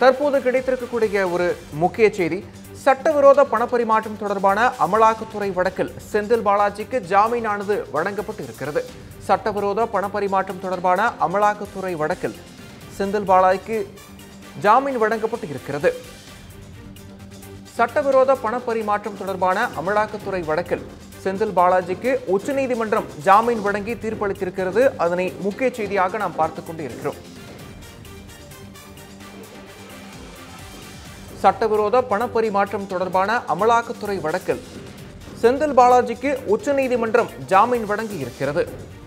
தற்போது கிடைத்திருக்கக்கூடிய ஒரு முக்கிய செய்தி, சட்டவிரோத பணப்பரிமாற்றம் தொடர்பான அமலாக்கத்துறை வழக்கில் செந்தில் பாலாஜிக்கு ஜாமீனானது வழங்கப்பட்டு இருக்கிறது. சட்டவிரோத பணப்பரிமாற்றம் தொடர்பான அமலாக்கத்துறை வழக்கில் செந்தில் பாலாஜிக்கு ஜாமீன் வழங்கப்பட்டு இருக்கிறது. சட்டவிரோத பணப்பரிமாற்றம் தொடர்பான அமலாக்கத்துறை வழக்கில் செந்தில் பாலாஜிக்கு உச்சநீதிமன்றம் ஜாமீன் வழங்கி தீர்ப்பளித்திருக்கிறது. அதனை முக்கிய செய்தியாக நாம் பார்த்துக் கொண்டு இருக்கிறோம். சட்டவிரோத பணப்பரிமாற்றம் தொடர்பான அமலாக்கத்துறை வழக்கில் செந்தில் பாலாஜிக்கு உச்சநீதிமன்றம் ஜாமீன் வழங்கி இருக்கிறது.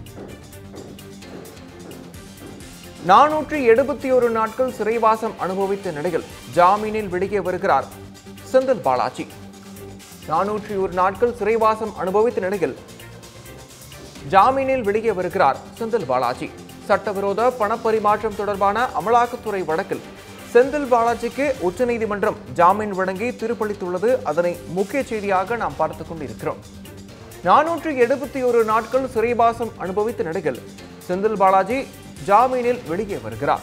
471 நாட்கள் சிறைவாசம் அனுபவித்த நிலையில் ஜாமீனில் வெளியே வருகிறார் செந்தில் பாலாஜி. 401 நாட்கள் சிறைவாசம் அனுபவித்த நிலையில் ஜாமீனில் வெளியே வருகிறார் செந்தில் பாலாஜி. சட்டவிரோத பணப்பரிமாற்றம் தொடர்பான அமலாக்கத்துறை வழக்கில் செந்தில் பாலாஜிக்கு உச்சநீதிமன்றம் ஜாமீன் வழங்கி தீர்ப்பளித்துள்ளது. அதனை முக்கிய செய்தியாக நாம் பார்த்துக் கொண்டிருக்கிறோம். 471 நாட்கள் சிறைவாசம் அனுபவித்த நிலையில் செந்தில் பாலாஜி ஜாமீனில் வெளியே வருகிறார்.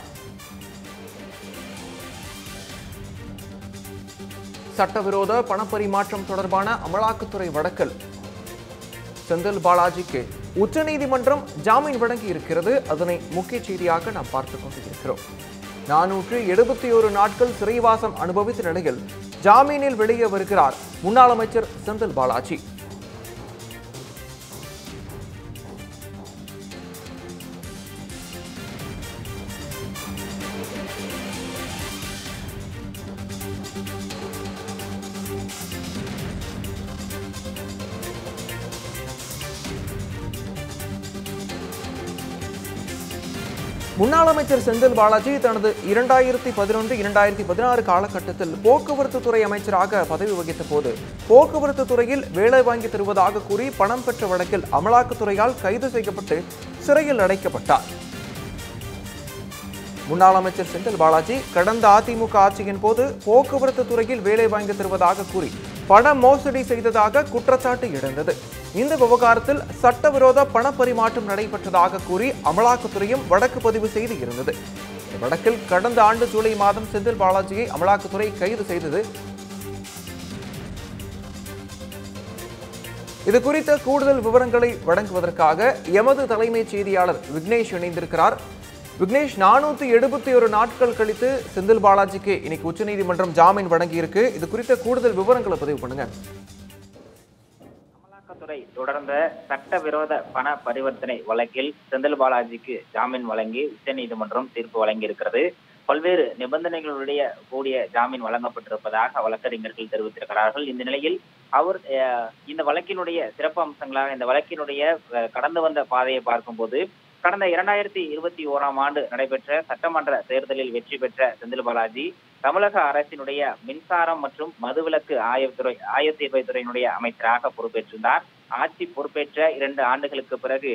சட்டவிரோத பணப்பரிமாற்றம் தொடர்பான அமலாக்கத்துறை வழக்கில் செந்தில் பாலாஜிக்கு உச்சநீதிமன்றம் ஜாமீன் வழங்கி இருக்கிறது. அதனை முக்கிய செய்தியாக நாம் பார்த்துக் கொண்டிருக்கிறோம். 471 நாட்கள் சிறைவாசம் அனுபவித்த நிலையில் ஜாமீனில் வெளியே வருகிறார் முன்னாள் அமைச்சர் செந்தில் பாலாஜி. முன்னாள் அமைச்சர் செந்தில் பாலாஜி தனது 2011-2016 காலகட்டத்தில் போக்குவரத்து துறை அமைச்சராக பதவி வகித்த போது போக்குவரத்து துறையில் வேலை வாங்கி தருவதாக கூறி பணம் பெற்ற வழக்கில் அமலாக்கத்துறையால் கைது செய்யப்பட்டு சிறையில் அடைக்கப்பட்டார். முன்னாள் அமைச்சர் செந்தில் பாலாஜி கடந்த அதிமுக ஆட்சியின் போது போக்குவரத்து துறையில் வேலை வாங்கி தருவதாக கூறி பண மோசடி செய்ததாக குற்றச்சாட்டு எழுந்தது. இந்த விவகாரத்தில் சட்டவிரோத பணப்பரிமாற்றம் நடைபெற்றதாக கூறி அமலாக்கத்துறையும் வழக்கு பதிவு செய்து இருந்தது. இந்த வழக்கில் கடந்த ஆண்டு ஜூலை மாதம் செந்தில் பாலாஜியை அமலாக்கத்துறை கைது செய்தது. இது குறித்த கூடுதல் விவரங்களை வழங்குவதற்காக எமது தலைமைச் செய்தியாளர் விக்னேஷ் இணைந்திருக்கிறார். விக்னேஷ், 471 நாட்கள் கழித்து செந்தில் பாலாஜிக்கு இன்னைக்கு உச்சநீதிமன்றம் ஜாமீன் வழங்கி இருக்கு. இது குறித்த கூடுதல் விவரங்களை பதிவு பண்ணுங்க. அமலாக்கத்துறை தொடர்ந்த சட்டவிரோத பண பரிவர்த்தனை வழக்கில் செந்தில் பாலாஜிக்கு ஜாமீன் வழங்கி உச்சநீதிமன்றம் தீர்ப்பு வழங்கி இருக்கிறது. பல்வேறு நிபந்தனைகளுடைய கூடிய ஜாமீன் வழங்கப்பட்டிருப்பதாக வழக்கறிஞர்கள் தெரிவித்திருக்கிறார்கள். இந்த நிலையில் அவர் இந்த வழக்கினுடைய சிறப்பு அம்சங்களாக இந்த வழக்கினுடைய கடந்து வந்த பாதையை பார்க்கும்போது கடந்த 2021ஆம் ஆண்டு நடைபெற்ற சட்டமன்ற தேர்தலில் வெற்றி பெற்ற செந்தில் பாலாஜி தமிழக அரசினுடைய மின்சாரம் மற்றும் மதுவிலக்கு ஆயத்தீர்வைத்துறையினுடைய அமைச்சராக பொறுப்பேற்றிருந்தார். ஆட்சி பொறுப்பேற்ற 2 ஆண்டுகளுக்கு பிறகு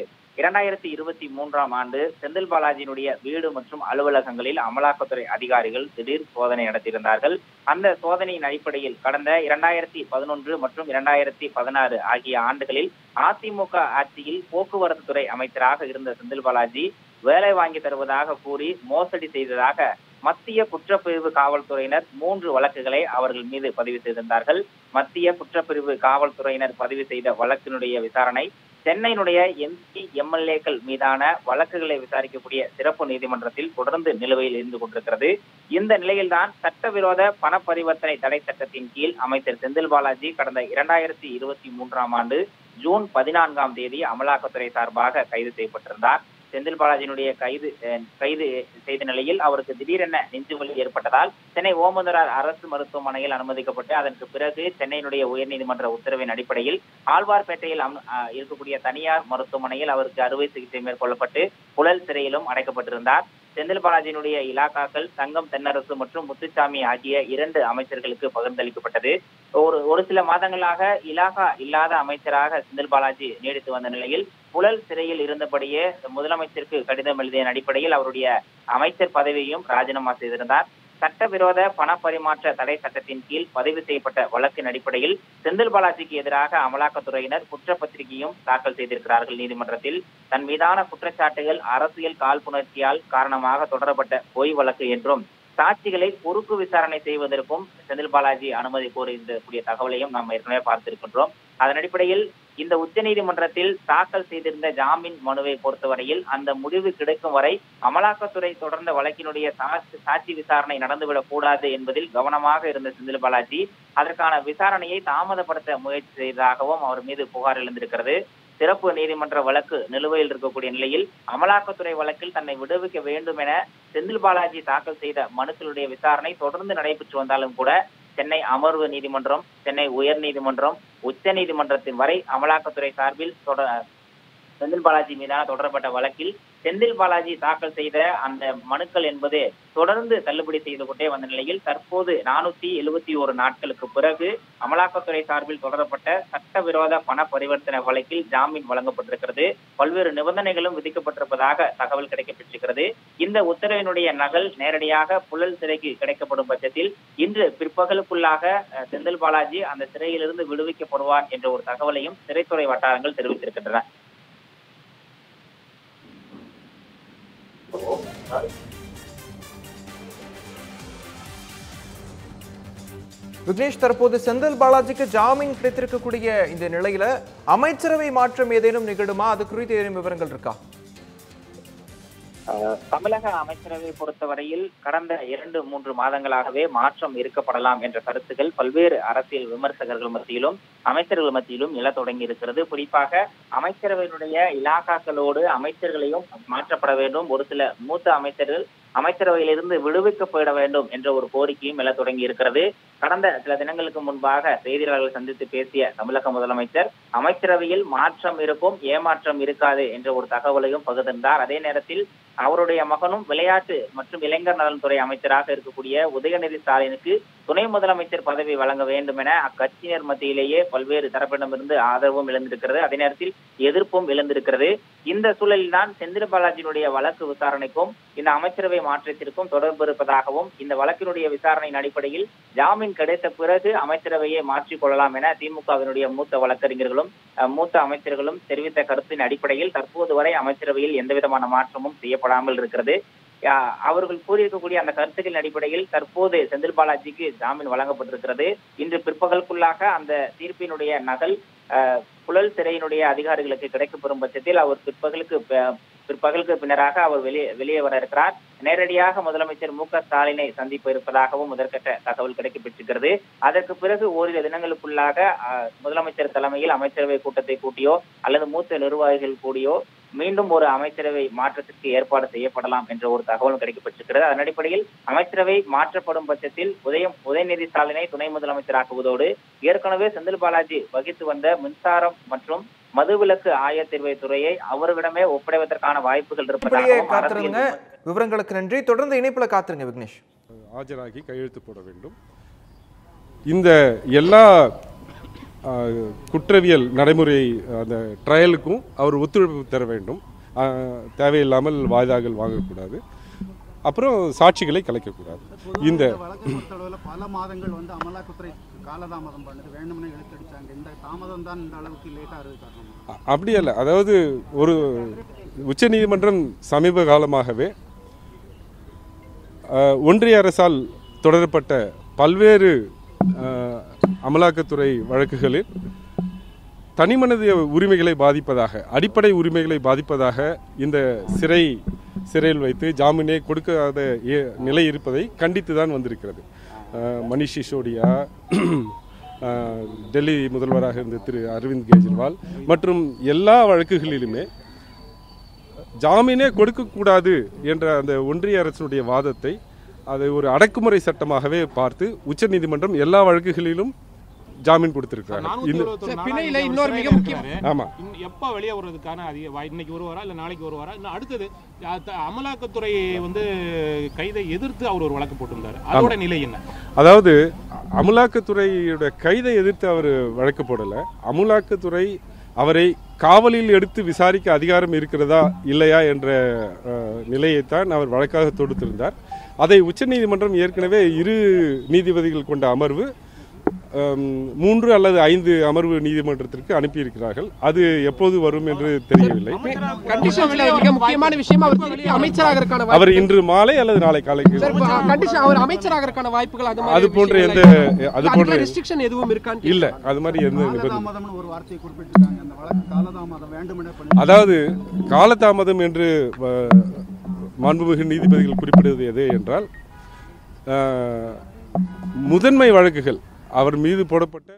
2023ஆம் ஆண்டு செந்தில் பாலாஜியினுடைய வீடு மற்றும் அலுவலகங்களில் அமலாக்கத்துறை அதிகாரிகள் திடீர் சோதனை நடத்தியிருந்தார்கள். அந்த சோதனையின் அடிப்படையில் கடந்த 2011 மற்றும் 2016 ஆகிய ஆண்டுகளில் அதிமுக ஆட்சியில் போக்குவரத்து துறை அமைச்சராக இருந்த செந்தில் பாலாஜி வேலை வாங்கி தருவதாக கூறி மோசடி செய்ததாக மத்திய குற்றப்பிரிவு காவல்துறையினர் 3 வழக்குகளை அவர்கள் மீது பதிவு செய்திருந்தார்கள். மத்திய குற்றப்பிரிவு காவல்துறையினர் பதிவு செய்த வழக்கினுடைய விசாரணை சென்னையினுடைய எம்பி எம்எல்ஏக்கள் மீதான வழக்குகளை விசாரிக்கக்கூடிய சிறப்பு நீதிமன்றத்தில் தொடர்ந்து நிலுவையில் இருந்து கொண்டிருக்கிறது. இந்த நிலையில்தான் சட்டவிரோத பண பரிவர்த்தனை தடை சட்டத்தின் கீழ் அமைச்சர் செந்தில் பாலாஜி கடந்த 2023ஆம் ஆண்டு ஜூன் 14ஆம் தேதி அமலாக்கத்துறை சார்பாக கைது செய்யப்பட்டிருந்தார். செந்தில் பாலாஜியினுடைய கைது செய்த நிலையில் அவருக்கு திடீரென நெஞ்சுவலி ஏற்பட்டதால் சென்னை ஓமந்தூரார் அரசு மருத்துவமனையில் அனுமதிக்கப்பட்டு அதற்கு பிறகு சென்னையினுடைய உயர்நீதிமன்ற உத்தரவின் அடிப்படையில் ஆழ்வார்பேட்டையில் இருக்கக்கூடிய தனியார் மருத்துவமனையில் அவருக்கு அறுவை சிகிச்சை மேற்கொள்ளப்பட்டு புழல் சிறையிலும் அடைக்கப்பட்டிருந்தார். செந்தில் பாலாஜியினுடைய இலாக்காக்கள் தங்கம் தென்னரசு மற்றும் முத்துசாமி ஆகிய 2 அமைச்சர்களுக்கு பகிர்ந்தளிக்கப்பட்டது. ஒரு சில மாதங்களாக இலாகா இல்லாத அமைச்சராக செந்தில் பாலாஜி நீடித்து வந்த நிலையில் புழல் சிறையில் இருந்தபடியே முதலமைச்சருக்கு கடிதம் எழுதிய அடிப்படையில் அவருடைய அமைச்சர் பதவியையும் ராஜினாமா செய்திருந்தார். சட்டவிரோத பண பரிமாற்ற தடை சட்டத்தின் கீழ் பதிவு செய்யப்பட்ட வழக்கின் அடிப்படையில் செந்தில் பாலாஜிக்கு எதிராக அமலாக்கத்துறையினர் குற்றப்பத்திரிகையும் தாக்கல் செய்திருக்கிறார்கள் நீதிமன்றத்தில். தன் மீதான குற்றச்சாட்டுகள் அரசியல் காழ்ப்புணர்ச்சியால் காரணமாக தொடரப்பட்ட பொய் வழக்கு என்றும் சாட்சிகளை குறுக்கு விசாரணை செய்வதற்கும் செந்தில் பாலாஜி அனுமதி கோரியிருக்கக்கூடிய தகவலையும் நாம் ஏற்கனவே பார்த்திருக்கின்றோம். அதன் அடிப்படையில் இந்த உச்சநீதிமன்றத்தில் தாக்கல் செய்திருந்த ஜாமீன் மனுவை பொறுத்தவரையில் அந்த முடிவு கிடைக்கும் வரை அமலாக்கத்துறை தொடர்ந்த வழக்கினுடைய சாட்சி விசாரணை நடந்துவிடக் கூடாது என்பதில் கவனமாக இருந்த செந்தில் பாலாஜி அதற்கான விசாரணையை தாமதப்படுத்த முயற்சி செய்ததாகவும் அவர் மீது புகார் எழுந்திருக்கிறது. சிறப்பு நீதிமன்ற வழக்கு நிலுவையில் இருக்கக்கூடிய நிலையில் அமலாக்கத்துறை வழக்கில் தன்னை விடுவிக்க வேண்டும் என செந்தில் பாலாஜி தாக்கல் செய்த மனுக்களுடைய விசாரணை தொடர்ந்து நடைபெற்று வந்தாலும் கூட சென்னை அமர்வு நீதிமன்றம், சென்னை உயர் நீதிமன்றம், உச்ச நீதிமன்றத்தின் வரை அமலாக்கத்துறை சார்பில் செந்தில் பாலாஜி மீதான தொடரப்பட்ட வழக்கில் செந்தில் பாலாஜி தாக்கல் செய்த அந்த மனுக்கள் என்பது தொடர்ந்து தள்ளுபடி செய்து கொண்டே வந்த நிலையில் தற்போது 471 நாட்களுக்கு பிறகு அமலாக்கத்துறை சார்பில் தொடரப்பட்ட சட்டவிரோத பண பரிவர்த்தனை வழக்கில் ஜாமீன் வழங்கப்பட்டிருக்கிறது. பல்வேறு நிபந்தனைகளும் விதிக்கப்பட்டிருப்பதாக தகவல் கிடைக்கப்பட்டிருக்கிறது. இந்த உத்தரவினுடைய நகல் நேரடியாக புழல் சிறைக்கு கிடைக்கப்படும் பட்சத்தில் இன்று பிற்பகலுக்குள்ளாக செந்தில் பாலாஜி அந்த சிறையிலிருந்து விடுவிக்கப்படுவார் என்ற ஒரு தகவலையும் சிறைத்துறை வட்டாரங்கள் தெரிவித்திருக்கின்றன. விக்னேஷ், தற்போது செந்தில் பாலாஜிக்கு ஜாமீன் கிடைத்திருக்கக்கூடிய இந்த நிலையில அமைச்சரவை மாற்றம் ஏதேனும் நிகழுமா? அது குறித்து ஏதேனும் விவரங்கள் இருக்கா? தமிழக அமைச்சரவை பொறுத்தவரையில் கடந்த 2-3 மாதங்களாகவே மாற்றம் இருக்கப்படலாம் என்ற கருத்துக்கள் பல்வேறு அரசியல் விமர்சகர்கள் மத்தியிலும் அமைச்சர்கள் மத்தியிலும் எழ தொடங்கி இருக்கிறது. குறிப்பாக அமைச்சரவையினுடைய இலாக்காக்களோடு அமைச்சர்களையும் மாற்றப்பட வேண்டும், ஒரு சில மூத்த அமைச்சர்கள் அமைச்சரவையிலிருந்து விடுவிக்கப்பட வேண்டும் என்ற ஒரு கோரிக்கையும் எழ தொடங்கி இருக்கிறது. கடந்த சில தினங்களுக்கு முன்பாக செய்தியாளர்கள் சந்தித்து பேசிய தமிழக முதலமைச்சர் அமைச்சரவையில் மாற்றம் இருக்கும், ஏமாற்றம் இருக்காது என்ற ஒரு தகவலையும் பகிர்ந்தார். அதே நேரத்தில் அவருடைய மகனும் விளையாட்டு மற்றும் இளைஞர் நலன்துறை அமைச்சராக இருக்கக்கூடிய உதயநிதி ஸ்டாலினுக்கு துணை முதலமைச்சர் பதவி வழங்க வேண்டும் என அக்கட்சியினர் மத்தியிலேயே பல்வேறு தரப்பிடமிருந்து ஆதரவும் எழுந்திருக்கிறது. அதே நேரத்தில் எதிர்ப்பும் எழுந்திருக்கிறது. இந்த சூழலில் தான் செந்தில் பாலாஜியினுடைய வழக்கு விசாரணைக்கும் இந்த அமைச்சரவை மாற்றத்திற்கும் தொடர்பு இருப்பதாகவும் இந்த வழக்கினுடைய விசாரணையின் அடிப்படையில் ஜாமீன் கிடைத்த பிறகு அமைச்சரவையை மாற்றிக் கொள்ளலாம் என திமுகவினுடைய மூத்த வழக்கறிஞர்களும் மூத்த அமைச்சர்களும் தெரிவித்த கருத்தின் அடிப்படையில் தற்போது வரை அமைச்சரவையில் எந்தவிதமான மாற்றமும் செய்யப்படாமல் இருக்கிறது. அவர்கள் கூறியிருக்கக்கூடிய அந்த கருத்துக்களின் அடிப்படையில் தற்போது செந்தில் பாலாஜிக்கு ஜாமீன் வழங்கப்பட்டிருக்கிறது. இன்று பிற்பகலுக்குள்ளாக அந்த தீர்ப்பினுடைய நகல் புழல் சிறையினுடைய அதிகாரிகளுக்கு கிடைக்கப்பெறும் பட்சத்தில் அவர் பிற்பகலுக்கு பின்னராக அவர் வெளியே வர இருக்கிறார். நேரடியாக முதலமைச்சர் மு.க. ஸ்டாலினை சந்திப்பு இருப்பதாகவும் முதற்கட்ட தகவல் கிடைக்கப்பெற்றிருக்கிறது. அதற்கு பிறகு ஓரிரு தினங்களுக்குள்ளாக முதலமைச்சர் தலைமையில் அமைச்சரவை கூட்டத்தை கூட்டியோ அல்லது மூத்த நிர்வாகிகள் கூடியோ மீண்டும் ஒரு அமைச்சரவை மாற்றத்திற்கு ஏற்பாடு செய்யப்படலாம் என்ற ஒரு தகவலும் கிடைக்கப்பட்டிருக்கிறது. அதன் அடிப்படையில் அமைச்சரவை மாற்றப்படும் பட்சத்தில் உதயநிதி ஸ்டாலினை துணை முதலமைச்சராக்குவதோடு ஏற்கனவே செந்தில் பாலாஜி வகித்து வந்த மின்சாரம் மற்றும் மதுவிலக்கு ஆயத்தீர்வை துறையை அவர்களிடமே ஒப்படைவதற்கான வாய்ப்புகள் இருப்பதாக விவரங்களுக்கு நன்றி. தொடர்ந்து இணைப்புல காத்துருங்க விக்னேஷ். ஆஜராகி கையெழுத்து போட வேண்டும். இந்த எல்லா குற்றவியல் நடைமுறை அந்த ட்ரையலுக்கும் அவர் ஒத்துழைப்பு தர வேண்டும். தேவையில்லாமல் வாய்தாக்கள் வாங்கக்கூடாது. அப்புறம் சாட்சிகளை கலைக்கக்கூடாது. இந்த பல மாதங்கள் அமலாக்கத்துறை காலதாமதம் பண்ணது, வேண்டும்னே இழுத்தடிச்சாங்க. இந்த தாமதம் தான் இந்த அளவுக்கு லேட்டா இருக்கு. அப்படி அல்ல. அதாவது ஒரு உச்ச நீதிமன்றம் சமீப காலமாகவே ஒன்றிய அரசால் தொடரப்பட்ட பல்வேறு அமலாக்கத்துறை வழக்குகளில் தனிமனித உரிமைகளை பாதிப்பதாக, அடிப்படை உரிமைகளை பாதிப்பதாக இந்த சிறையில் வைத்து ஜாமீனை கொடுக்காத நிலை இருப்பதை கண்டித்து தான் வந்திருக்கிறது. மணிஷ் சிசோடியா, டெல்லி முதல்வராக இருந்த திரு அரவிந்த் கெஜ்ரிவால் மற்றும் எல்லா வழக்குகளிலுமே ஜாமீனே கொடுக்கக்கூடாது என்ற அந்த ஒன்றிய அரசினுடைய வாதத்தை அதை ஒரு அடக்குமுறை சட்டமாகவே பார்த்து உச்ச நீதிமன்றம் எல்லா வழக்குகளிலும் ஜாமீன் கொடுத்திருக்காங்க. இன்னொரு மிக முக்கியம், ஆமா, எப்ப வெளியே வருவதற்கான இன்னைக்கு ஒரு வாரம் இல்ல நாளைக்கு ஒரு வாரம், இன்னும் அடுத்தது அமலாக்கத்துறை கைதை எதிர்த்து அவர் ஒரு வழக்கு போட்டிருந்தார். அதோட நிலை என்ன? அதாவது அமலாக்கத்துறையோட கைதை எதிர்த்து அவர் வழக்கு போடல. அமலாக்கத்துறை அவரை காவலில் எடுத்து விசாரிக்க அதிகாரம் இருக்கிறதா இல்லையா என்ற நிலையைத்தான் அவர் வழக்காக தொடுத்திருந்தார். அதை உச்ச நீதிமன்றம் ஏற்கனவே 2 நீதிபதிகள் கொண்ட அமர்வு 3 அல்லது 5 அமர்வு நீதிமன்றத்திற்கு அனுப்பியிருக்கிறார்கள். அது எப்போது வரும் என்று தெரியவில்லை. முக்கியமான விஷயம் அவர் இன்று மாலை அல்லது நாளை காலைக்கு அமைச்சராக வாய்ப்புகள் அது போன்ற எந்த அது போன்ற ரெஸ்ட்ரிக்ஷன் எதுவும் இருக்கான்னு இல்ல. அது மாதிரி எந்த ஒரு வார்த்தையை குறிப்பிட்டிருக்காங்க. அந்த வழக்கு காலதாமதம் வேண்டுமென அதாவது காலதாமதம் என்று மாண்புமிகு நீதிபதிகள் குறிப்பிடுவது எது என்றால் முதன்மை வழக்குகள் அவர் மீது போடப்பட்ட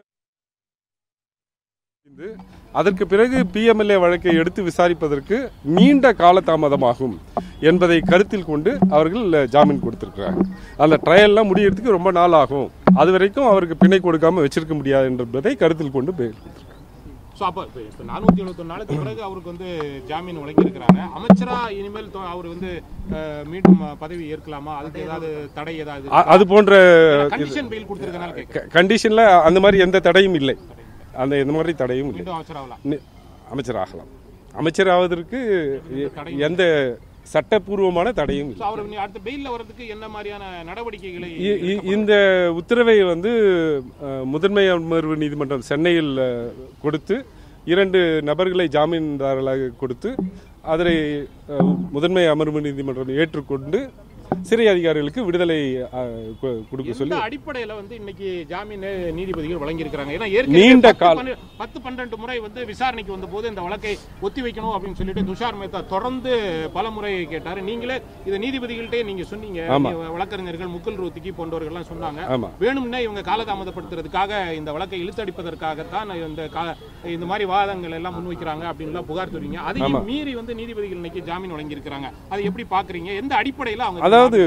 அதற்கு பிறகு PMLA வழக்கை எடுத்து விசாரிப்பதற்கு நீண்ட காலதாமதமாகும் என்பதை கருத்தில் கொண்டு அவர்கள் ஜாமீன் கொடுத்திருக்கிறார்கள். அந்த ட்ரையல்லாம் முடியறதுக்கு ரொம்ப நாள் ஆகும், அது வரைக்கும் அவருக்கு பிணை கொடுக்காம வச்சிருக்க முடியாது என்பதை கருத்தில் கொண்டு ஸோ அப்போ 471 நாளுக்கு பிறகு அவருக்கு வந்து ஜாமீன் வழங்கியிருக்கிறாங்க. அமைச்சரா இனிமேல் அவர் வந்து மீண்டும் பதவி ஏற்கலாமா? அதுக்கு ஏதாவது தடை ஏதாவது அது போன்ற கண்டிஷன் பெயில் கொடுத்திருக்கனால கண்டிஷன்ல அந்த மாதிரி எந்த தடையும் இல்லை. அந்த இந்த மாதிரி தடையும் இல்லை. அமைச்சராகலாம். அமைச்சர் ஆவதற்கு எந்த சட்டப்பூர்வமான தடையும் இல்லை. அவர் அடுத்த பெயில்ல வரதுக்கு என்ன மாதிரியான நடவடிக்கைகளை இந்த உத்தரவை வந்து முதன்மை அமர்வு நீதிமன்றம் சென்னையில் கொடுத்து 2 நபர்களை ஜாமீன்தாரர்களாக கொடுத்து அதனை முதன்மை அமர்வு நீதிமன்றம் ஏற்றுக்கொண்டு சிறை அதிகாரிகளுக்கு விடுதலை கொடுக்க சொல்லி அடிப்படையில் வந்து இன்னைக்கு ஜாமீன் நீதிபதிகள் வழங்கியிருக்கிறாங்க. ஏன்னா நீண்ட கால 10-12 முறை வந்து விசாரணைக்கு வந்த போது இந்த வழக்கை ஒத்தி வைக்கணும் அப்படின்னு சொல்லிட்டு துஷார் மேத்தா தொடர்ந்து பல முறை கேட்டாரு. நீங்களே இதை நீதிபதிகள்கிட்டே நீங்க சொன்னீங்க, வழக்கறிஞர்கள் முகுல் ரோத்திகி போன்றவர்கள்லாம் சொன்னாங்க வேணும்னா இவங்க காலதாமதப்படுத்துறதுக்காக இந்த வழக்கை இழுத்தடிப்பதற்காகத்தான் இந்த மாதிரி வாதங்கள் எல்லாம் முன்வைக்கிறாங்க அப்படின்னு புகார் தெரிவிங்க. அதையும் மீறி வந்து நீதிபதிகள் இன்னைக்கு ஜாமீன் வழங்கியிருக்கிறாங்க. அதை எப்படி பாக்குறீங்க? எந்த அடிப்படையில் அவங்க அதாவது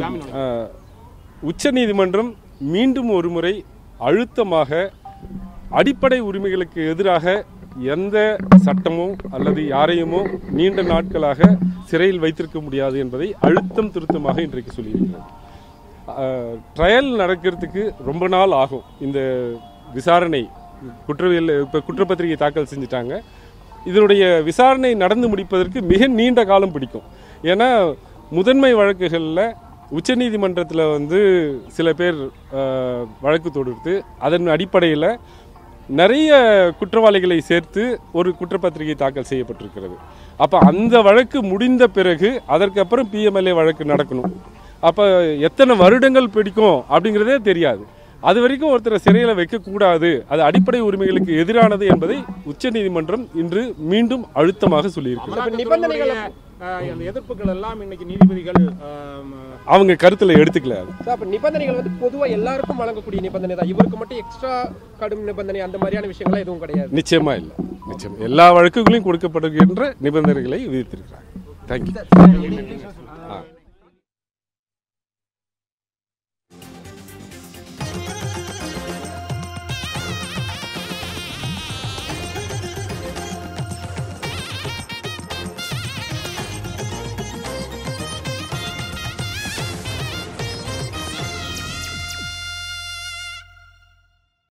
உச்ச நீதிமன்றம் மீண்டும் ஒரு முறை அழுத்தமாக அடிப்படை உரிமைகளுக்கு எதிராக எந்த சட்டமோ அல்லது யாரையுமோ நீண்ட நாட்களாக சிறையில் வைத்திருக்க முடியாது என்பதை அழுத்தம் திருத்தமாக இன்றைக்கு சொல்லியிருக்கிறது. ட்ரையல் நடக்கிறதுக்கு ரொம்ப நாள் ஆகும். இந்த விசாரணை குற்றப்பத்திரிகை தாக்கல் செஞ்சுட்டாங்க. இதனுடைய விசாரணை நடந்து முடிப்பதற்கு மிக நீண்ட காலம் பிடிக்கும். ஏன்னா முதன்மை வழக்குகளில் உச்சநீதிமன்றத்தில் வந்து சில பேர் வழக்கு தொடுத்து அதன் அடிப்படையில் நிறைய குற்றவாளிகளை சேர்த்து ஒரு குற்றப்பத்திரிகை தாக்கல் செய்யப்பட்டிருக்கிறது. அப்போ அந்த வழக்கு முடிந்த பிறகு அதற்கப்புறம் PMLA வழக்கு நடக்கணும். அப்போ எத்தனை வருடங்கள் பிடிக்கும் அப்படிங்கிறதே தெரியாது. அது வரைக்கும் ஒருத்தரை சிறையில் வைக்கக்கூடாது, அது அடிப்படை உரிமைகளுக்கு எதிரானது என்பதை உச்சநீதிமன்றம் இன்று மீண்டும் அழுத்தமாக சொல்லியிருக்கிறது. எதிர்ப்புகள் எல்லாம் இன்னைக்கு நீதிபதிகள் அவங்க கருத்துல எடுத்துக்கல. நிபந்தனைகள் வந்து பொதுவா எல்லாருக்கும் வழங்கக்கூடிய நிபந்தனை தான், இவருக்கு மட்டும் எக்ஸ்ட்ரா கடும் நிபந்தனை அந்த மாதிரியான விஷயங்கள்லாம் எதுவும் கிடையாது. நிச்சயமா இல்லை. நிச்சயம் எல்லா வழக்குகளையும் கொடுக்கப்படுகின்ற நிபந்தனைகளை விதித்திருக்கிறாங்க. தேங்க்யூ.